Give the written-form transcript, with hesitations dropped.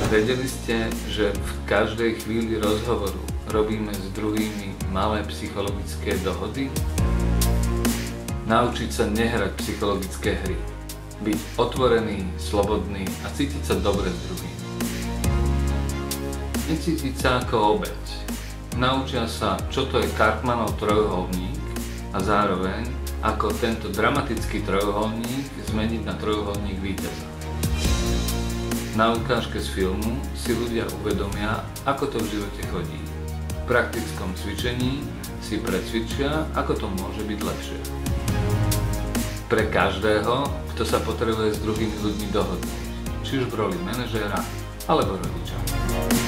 Vedeli ste, že v každej chvíli rozhovoru robíme s druhými malé psychologické dohody? Naučiť sa nehrať psychologické hry. Byť otvorený, slobodný a cítiť sa dobre s druhým. Necítiť sa ako obeť. Naučia sa, čo to je Karpmanov trojuholník a zároveň, ako tento dramatický trojuholník zmeniť na trojuholník víťaza. Na ukážke z filmu si ľudia uvedomia, ako to v živote chodí. V praktickom cvičení si precvičia, ako to môže byť lepšie. Pre každého, kto sa potrebuje s druhými ľuďmi dohodnúť, či už v roli manažéra alebo rodiča.